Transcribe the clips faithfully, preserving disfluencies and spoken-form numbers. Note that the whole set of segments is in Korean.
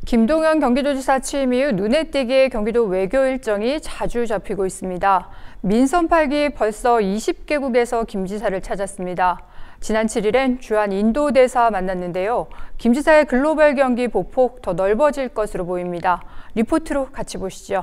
김동연 경기도지사 취임 이후 눈에 띄게 경기도 외교 일정이 자주 잡히고 있습니다. 민선 팔 기 벌써 이십 개국에서 김 지사를 찾았습니다. 지난 칠 일엔 주한 인도 대사와 만났는데요. 김 지사의 글로벌 경기 보폭 더 넓어질 것으로 보입니다. 리포트로 같이 보시죠.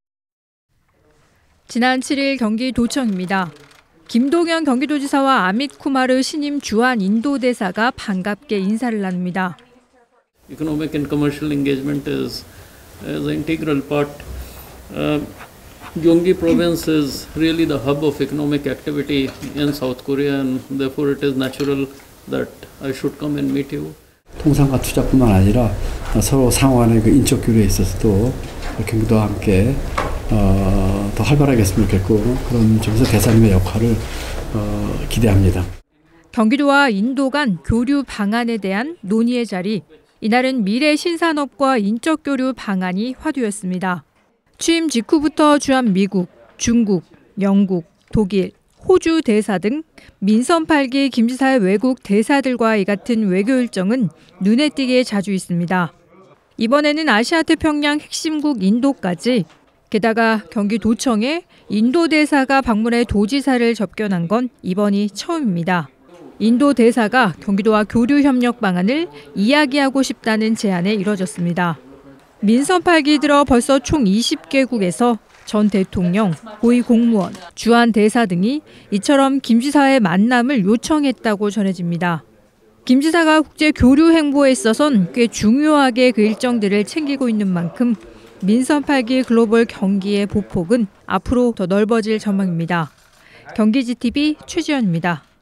지난 칠 일 경기도청입니다. 김동연 경기도지사와 아밋 쿠마르 신임 주한 인도 대사가 반갑게 인사를 나눕니다. Economic and commercial engagement is, is an integral part. Uh, Gyeonggi province is really the hub of economic activity in South Korea, and therefore it is natural that I should come and meet you. 통상과 투자뿐만 아니라 서로 상호 간의 그 인적 교류에 있어서도 경기도와 함께 어, 더 활발하게 했으면 좋겠고 그런 점에서 대사님의 역할을 어, 기대합니다. 경기도와 인도 간 교류 방안에 대한 논의의 자리. 이날은 미래 신산업과 인적 교류 방안이 화두였습니다. 취임 직후부터 주한 미국, 중국, 영국, 독일, 호주 대사 등 민선 팔 기 김 지사의 외국 대사들과 이 같은 외교 일정은 눈에 띄게 자주 있습니다. 이번에는 아시아태평양 핵심국 인도까지, 게다가 경기도청에 인도 대사가 방문해 도지사를 접견한 건 이번이 처음입니다. 인도 대사가 경기도와 교류 협력 방안을 이야기하고 싶다는 제안에 이뤄졌습니다. 민선 팔 기 들어 벌써 총 이십 개국에서 전 대통령, 고위 공무원, 주한 대사 등이 이처럼 김 지사의 만남을 요청했다고 전해집니다. 김 지사가 국제 교류 행보에 있어선 꽤 중요하게 그 일정들을 챙기고 있는 만큼 민선 팔 기 글로벌 경기의 보폭은 앞으로 더 넓어질 전망입니다. 경기지티비 최지연입니다.